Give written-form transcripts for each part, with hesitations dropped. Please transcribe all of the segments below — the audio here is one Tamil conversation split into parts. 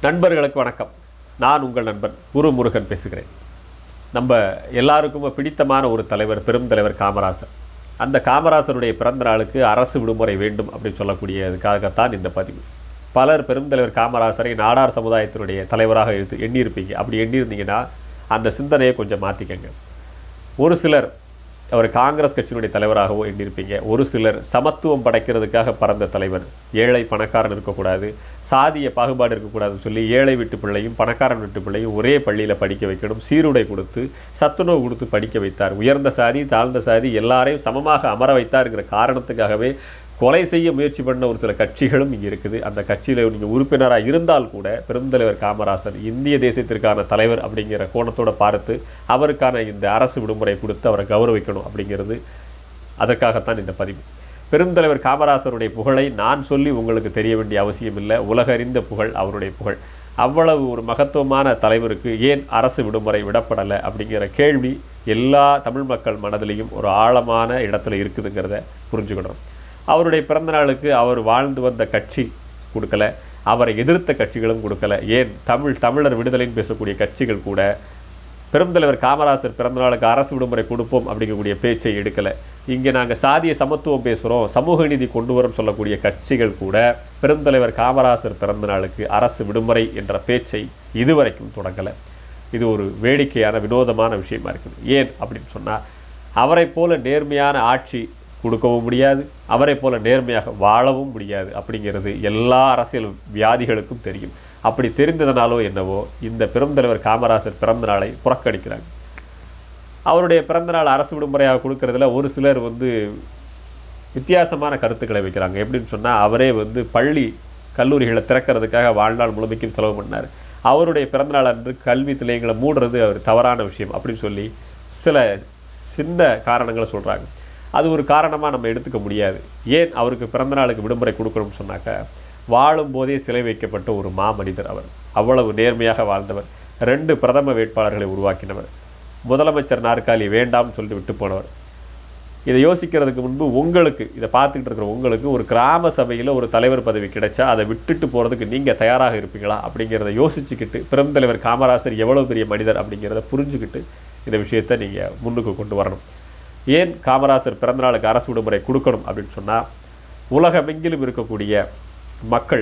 நண்பர்களுக்கு வணக்கம். நான் உங்கள் நண்பன் குரு முருகன் பேசுகிறேன். நம்ம எல்லாருக்கும் பிடித்தமான ஒரு தலைவர், பெரும் தலைவர் காமராசர். அந்த காமராசருடைய பிறந்த நாளுக்கு அரசு விடுமுறை வேண்டும் அப்படின்னு சொல்லக்கூடியதுக்காகத்தான் இந்த பதிவு. பலர் பெருந்தலைவர் காமராசரை நாடார் சமுதாயத்தினுடைய தலைவராக எண்ணியிருப்பீங்க. அப்படி எண்ணியிருந்தீங்கன்னா அந்த சிந்தனையை கொஞ்சம் மாற்றிக்கங்க. ஒரு சிலர் அவர் காங்கிரஸ் கட்சியினுடைய தலைவராகவோ எண்ணியிருப்பீங்க. ஒரு சிலர் சமத்துவம் படைக்கிறதுக்காக பறந்த தலைவர், ஏழை பணக்காரன் இருக்கக்கூடாது, சாதிய பாகுபாடு இருக்கக்கூடாதுன்னு சொல்லி ஏழை வீட்டு பிள்ளையும் பணக்காரன் வீட்டு பிள்ளையும் ஒரே பள்ளியில் படிக்க வைக்கணும், சீருடை கொடுத்து சத்துணவு கொடுத்து படிக்க வைத்தார். உயர்ந்த சாதி தாழ்ந்த சாதி எல்லாரையும் சமமாக அமர வைத்தாருங்கிற காரணத்துக்காகவே கொலை செய்ய முயற்சி பண்ண ஒரு சில கட்சிகளும் இங்கே இருக்குது. அந்த கட்சியில் நீங்கள் உறுப்பினராக இருந்தால் கூட பெருந்தலைவர் காமராசர் இந்திய தேசத்திற்கான தலைவர் அப்படிங்கிற கோணத்தோடு பார்த்து அவருக்கான இந்த அரசு விடுமுறை கொடுத்து அவரை கௌரவிக்கணும் அப்படிங்கிறது, அதற்காகத்தான் இந்த பதிவு. பெருந்தலைவர் காமராசருடைய புகழை நான் சொல்லி உங்களுக்கு தெரிய வேண்டிய அவசியம் இல்லை. உலகறிந்த புகழ் அவருடைய புகழ். அவ்வளவு ஒரு மகத்துவமான தலைவருக்கு ஏன் அரசு விடுமுறை விடப்படலை அப்படிங்கிற கேள்வி எல்லா தமிழ் மக்கள் மனதிலையும் ஒரு ஆழமான இடத்துல இருக்குதுங்கிறத புரிஞ்சுக்கணும். அவருடைய பிறந்த நாளுக்கு அவர் வாழ்ந்து வந்த கட்சி கொடுக்கல, அவரை எதிர்த்த கட்சிகளும் கொடுக்கல. ஏன் தமிழர் விடுதலைன்னு பேசக்கூடிய கட்சிகள் கூட பெருந்தலைவர் காமராசர் பிறந்த நாளுக்கு அரசு விடுமுறை கொடுப்போம் அப்படிங்கக்கூடிய பேச்சை எடுக்கலை. இங்கே நாங்கள் சாதிய சமத்துவம் பேசுகிறோம், சமூக நீதி கொண்டு வரோம் சொல்லக்கூடிய கட்சிகள் கூட பெருந்தலைவர் காமராசர் பிறந்த நாளுக்கு அரசு விடுமுறை என்ற பேச்சை இதுவரைக்கும் தொடங்கலை. இது ஒரு வேடிக்கையான வினோதமான விஷயமா இருக்குது. ஏன் அப்படின்னு சொன்னால், அவரை போல நேர்மையான ஆட்சி கொடுக்கவும் முடியாது, அவரை போல நேர்மையாக வாழவும் முடியாது அப்படிங்கிறது எல்லா அரசியல் வியாதிகளுக்கும் தெரியும். அப்படி தெரிந்ததனாலோ என்னவோ இந்த பெருந்தலைவர் காமராசர் பிறந்த நாளை புறக்கணிக்கிறாங்க. அவருடைய பிறந்த நாள் அரசு விடுமுறையாக கொடுக்கறதுல ஒரு சிலர் வித்தியாசமான கருத்துக்களை வைக்கிறாங்க. எப்படின்னு சொன்னால், அவரே பள்ளி கல்லூரிகளை திறக்கிறதுக்காக வாழ்நாள் முழுமைக்கும் செலவு பண்ணார். அவருடைய பிறந்தநாள் அன்று கல்வி நிலையங்களை மூடுறது அவர் தவறான விஷயம் அப்படின்னு சொல்லி சில சின்ன காரணங்களை சொல்கிறாங்க. அது ஒரு காரணமாக நம்ம எடுத்துக்க முடியாது. ஏன் அவருக்கு பிறந்த நாளுக்கு விடுமுறை கொடுக்கணும்னு சொன்னாக்க, வாழும் போதே சிலை வைக்கப்பட்ட ஒரு மாமனிதர் அவர். அவ்வளவு நேர்மையாக வாழ்ந்தவர். 2 பிரதம வேட்பாளர்களை உருவாக்கினவர். முதலமைச்சர் நாற்காலி வேண்டாம்னு சொல்லிட்டு விட்டு போனவர். இதை யோசிக்கிறதுக்கு முன்பு இதை பார்த்துக்கிட்டு இருக்கிற உங்களுக்கு ஒரு கிராம சபையில் ஒரு தலைவர் பதவி கிடைச்சா அதை விட்டுட்டு போகிறதுக்கு நீங்கள் தயாராக இருப்பீங்களா அப்படிங்கிறத யோசிச்சுக்கிட்டு, பெருந்தலைவர் காமராசர் எவ்வளோ பெரிய மனிதர் அப்படிங்கிறத புரிஞ்சுக்கிட்டு இந்த விஷயத்தை நீங்கள் முன்னுக்கு கொண்டு வரணும். ஏன் காமராசர் பிறந்தநாளுக்கு அரசு விடுமுறை கொடுக்கணும் அப்படின்னு சொன்னால், உலகமெங்கிலும் இருக்கக்கூடிய மக்கள்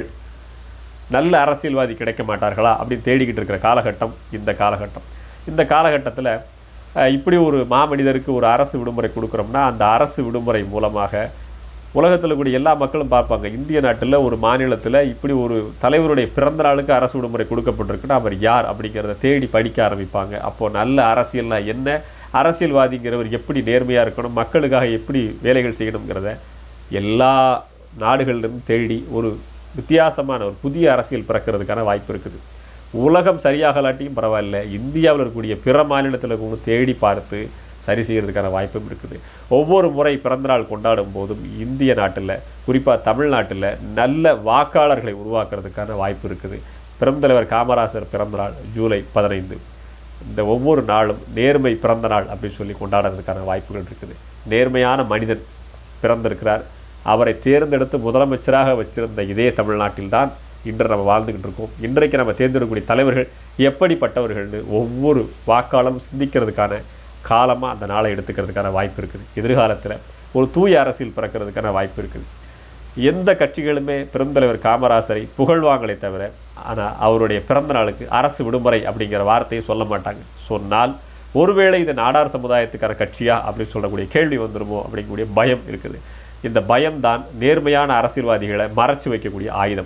நல்ல அரசியல்வாதி கிடைக்க மாட்டார்களா அப்படின்னு தேடிக்கிட்டு இருக்கிற காலகட்டம் இந்த காலகட்டம். இந்த காலகட்டத்தில் இப்படி ஒரு மாமனிதருக்கு ஒரு அரசு விடுமுறை கொடுக்குறோம்னா, அந்த அரசு விடுமுறை மூலமாக உலகத்தில் கூடிய எல்லா மக்களும் பார்ப்பாங்க. இந்திய நாட்டில் ஒரு மாநிலத்தில் இப்படி ஒரு தலைவருடைய பிறந்த நாளுக்கு அரசு விடுமுறை கொடுக்கப்பட்டிருக்குன்னா அவர் யார் அப்படிங்கிறத தேடி படிக்க ஆரம்பிப்பாங்க. அப்போது நல்ல அரசியல்னா என்ன, அரசியல்வாதிங்கிறவர் எப்படி நேர்மையாக இருக்கணும், மக்களுக்காக எப்படி வேலைகள் செய்யணுங்கிறத எல்லா நாடுகளிலிருந்து தேடி ஒரு வித்தியாசமான ஒரு புதிய அரசியல் பிறக்கிறதுக்கான வாய்ப்பு இருக்குது. உலகம் சரியாகலாட்டியும் பரவாயில்ல, இந்தியாவில் இருக்கக்கூடிய பிற மாநிலத்தில் தேடி பார்த்து சரி செய்கிறதுக்கான வாய்ப்பும் இருக்குது. ஒவ்வொரு முறை பிறந்தநாள் கொண்டாடும் போதும் இந்திய நாட்டில், குறிப்பாக தமிழ்நாட்டில் நல்ல வாக்காளர்களை உருவாக்குறதுக்கான வாய்ப்பு இருக்குது. பெருந்தலைவர் காமராசர் பிறந்தநாள் ஜூலை 15. இந்த ஒவ்வொரு நாளும் நேர்மை பிறந்த நாள் அப்படின்னு சொல்லி கொண்டாடுறதுக்கான வாய்ப்புகள் இருக்குது. நேர்மையான மனிதன் பிறந்திருக்கிறார். அவரை தேர்ந்தெடுத்து முதலமைச்சராக வச்சிருந்த இதே தமிழ்நாட்டில்தான் இன்று நம்ம வாழ்ந்துக்கிட்டு இருக்கோம். இன்றைக்கு நம்ம தேர்ந்தெடுக்கக்கூடிய தலைவர்கள் எப்படிப்பட்டவர்கள்னு ஒவ்வொரு வாக்காளரும் சிந்திக்கிறதுக்கான காலமாக அந்த நாளை எடுத்துக்கிறதுக்கான வாய்ப்பு இருக்குது. எதிர்காலத்தில் ஒரு தூய அரசியல் பிறக்கிறதுக்கான வாய்ப்பு இருக்குது. எந்த கட்சிகளுமே பெருந்தலைவர் காமராசரை புகழ்வாங்களே தவிர, ஆனால் அவருடைய பிறந்த நாளுக்கு அரசு விடுமுறை அப்படிங்கிற வார்த்தையை சொல்ல மாட்டாங்க. சொன்னால் ஒருவேளை இது நாடார் சமுதாயத்துக்கான கட்சியா அப்படின்னு சொல்லக்கூடிய கேள்வி வந்துடுமோ அப்படிங்கக்கூடிய பயம் இருக்குது. இந்த பயம்தான் நேர்மையான அரசியல்வாதிகளை மறைச்சு வைக்கக்கூடிய ஆயுதம்.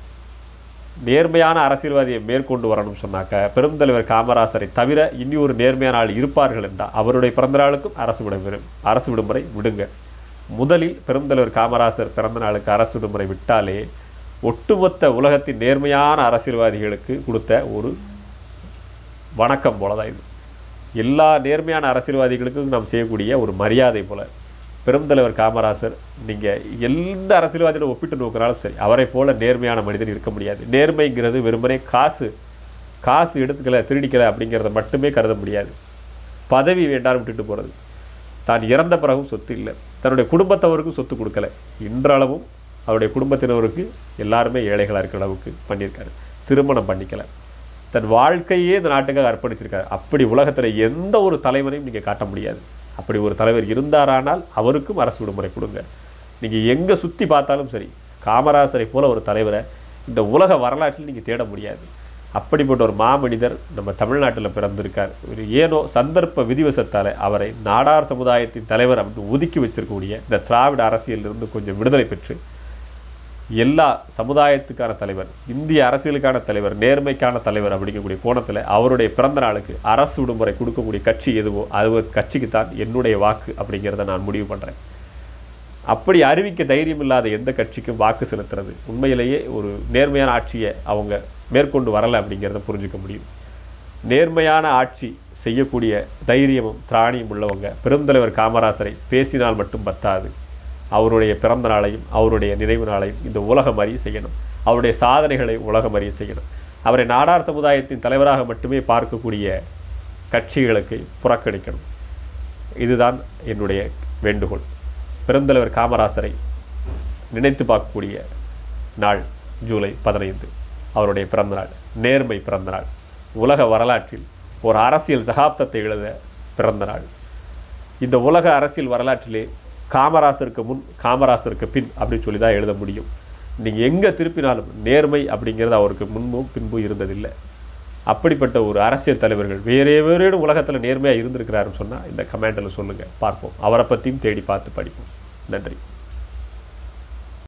நேர்மையான அரசியல்வாதியை மேற்கொண்டு வரணும்னு சொன்னாக்க, பெருந்தலைவர் காமராசரை தவிர இனி ஒரு நேர்மையான ஆள் இருப்பார்கள் என்றால் அவருடைய பிறந்த நாளுக்கும் அரசு விடுமுறை விடுங்க. முதலில் பெருந்தலைவர் காமராசர் பிறந்த நாளுக்கு அரசு விடுமுறை விட்டாலே ஒட்டுமொத்த உலகத்தின் நேர்மையான அரசியல்வாதிகளுக்கு கொடுத்த ஒரு வணக்கம் போலதான் இது. எல்லா நேர்மையான அரசியல்வாதிகளுக்கும் நாம் செய்யக்கூடிய ஒரு மரியாதை போல பெருந்தலைவர் காமராசர், நீங்கள் எந்த அரசியல்வாதியோட ஒப்பிட்டு நோக்கினாலும் சரி, அவரை போல நேர்மையான மனிதன் இருக்க முடியாது. நேர்மைங்கிறது வெறுமனே காசு எடுத்துக்கல, திருடிக்கலை அப்படிங்கிறத மட்டுமே கருத முடியாது. பதவி வேண்டாம் விட்டுட்டு போகிறது, தான் இறந்த பிறகும் சொத்து இல்லை, தன்னுடைய குடும்பத்தவருக்கும் சொத்து கொடுக்கல, இன்றளவும் அவருடைய குடும்பத்தினருக்கு எல்லாருமே ஏழைகளாக இருக்கிற அளவுக்கு பண்ணியிருக்காரு. திருமணம் பண்ணிக்கல. தன் வாழ்க்கையே இந்த நாட்டுக்காக அர்ப்பணிச்சிருக்காரு. அப்படி உலகத்தில் எந்த ஒரு தலைவரையும் நீங்கள் காட்ட முடியாது. அப்படி ஒரு தலைவர் இருந்தாரானால் அவருக்கும் அரசு விடுமுறை கொடுங்க. நீங்கள் எங்கே சுற்றி பார்த்தாலும் சரி, காமராசரை போல ஒரு தலைவரை இந்த உலக வரலாற்றில் நீங்கள் தேட முடியாது. அப்படிப்பட்ட ஒரு மாமனிதர் நம்ம தமிழ்நாட்டில் பிறந்திருக்கார். ஒரு ஏனோ சந்தர்ப்ப விதிவசத்தால் அவரை நாடார் சமுதாயத்தின் தலைவர் அப்படின்னு ஒதுக்கி வச்சிருக்கக்கூடிய இந்த திராவிட அரசியலிருந்து கொஞ்சம் விடுதலை பெற்று எல்லா சமுதாயத்துக்கான தலைவர், இந்திய அரசியலுக்கான தலைவர், நேர்மைக்கான தலைவர் அப்படிங்கக்கூடிய கோணத்தில் அவருடைய பிறந்த நாளுக்கு அரசு விடுமுறை கொடுக்கக்கூடிய கட்சி எதுவோ அது கட்சிக்குத்தான் என்னுடைய வாக்கு அப்படிங்கிறத நான் முடிவு பண்ணுறேன். அப்படி அறிவிக்க தைரியம் இல்லாத எந்த கட்சிக்கும் வாக்கு செலுத்துறது உண்மையிலேயே ஒரு நேர்மையான ஆட்சியை அவங்க மேற்கொண்டு வரலை அப்படிங்கிறத புரிஞ்சுக்க முடியும். நேர்மையான ஆட்சி செய்யக்கூடிய தைரியமும் திராணியும் உள்ளவங்க பெருந்தலைவர் காமராசரை பேசினால் மட்டும் பத்தாது, அவருடைய பிறந்த நாளையும் அவருடைய நினைவு நாளையும் இந்த உலகம் அறிய செய்யணும். அவருடைய சாதனைகளை உலகம் அறிய செய்யணும். அவரை நாடார் சமுதாயத்தின் தலைவராக மட்டுமே பார்க்கக்கூடிய கட்சிகளுக்கு புறக்கணிக்கணும். இதுதான் என்னுடைய வேண்டுகோள். பெருந்தலைவர் காமராசரை நினைத்து பார்க்கக்கூடிய நாள் ஜூலை 15, அவருடைய பிறந்தநாள், நேர்மை பிறந்தநாள், உலக வரலாற்றில் ஒரு அரசியல் சகாப்தத்தை எழுத பிறந்த நாள். இந்த உலக அரசியல் வரலாற்றிலே காமராசருக்கு முன் காமராசருக்கு பின் அப்படின்னு சொல்லி தான் எழுத முடியும். நீங்கள் எங்கே திருப்பினாலும் நேர்மை அப்படிங்கிறது அவருக்கு முன்பும் பின்பும் இருந்ததில்லை. அப்படிப்பட்ட ஒரு அரசியல் தலைவர்கள் வேறேனும் உலகத்தில் நேர்மையாக இருந்திருக்கிறாருன்னு சொன்னால் இந்த கமெண்டில் சொல்லுங்கள், பார்ப்போம். அவரை பற்றியும் தேடி பார்த்து படிப்போம். நன்றி.